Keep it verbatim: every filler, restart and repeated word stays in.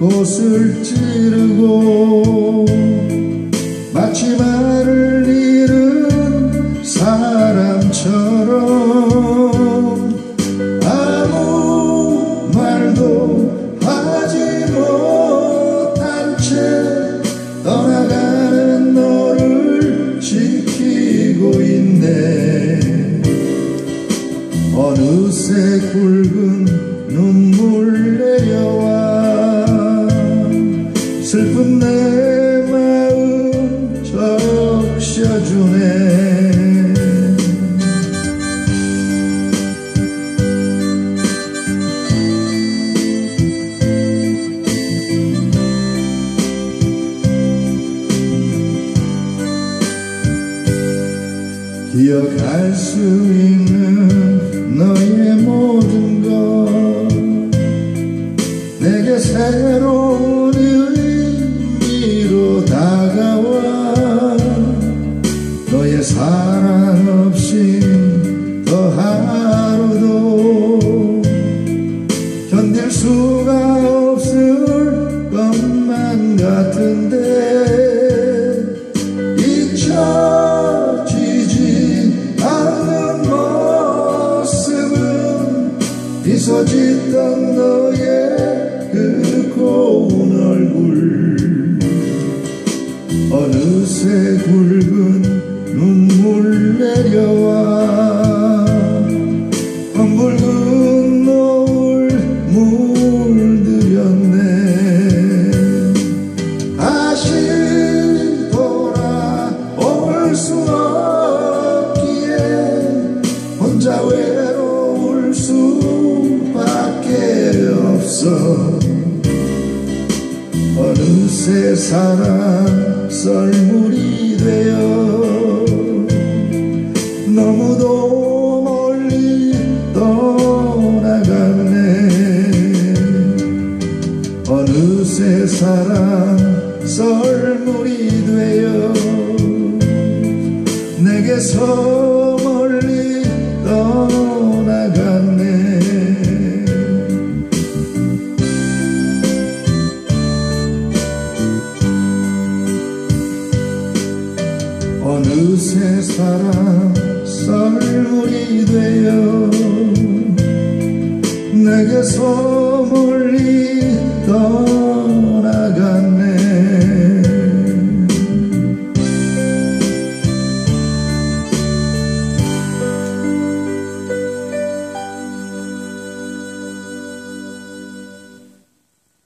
꽃을 찌르고 마치 말을 잃은 사람처럼 아무 말도 하지 못한 채 떠나가는 너를 지키고 있네. 어느새 굵은 눈물 내려와 슬픈 내 마음 적셔주네. 기억할 수 있는 너의 모든 것 내게 새로운 의미로 다가와 너의 사랑 없이 더 하루도 견딜 수가 없을 것만 같은데 잊혀지지 않는 모습은 미소 짓던 너의 그 고운 얼굴. 어느새 굵은 눈물 내려와 검붉은 노을 물들였네. 다시 돌아올 수 없기에 혼자 외로울 수밖에 없어. 어느새 사랑 썰물이 되어 너무도 멀리 떠나갔네. 어느새 사랑 썰물이 되어 내게서 멀리 떠나갔네. 어느새 사랑 썰물이 되어 내게서 멀리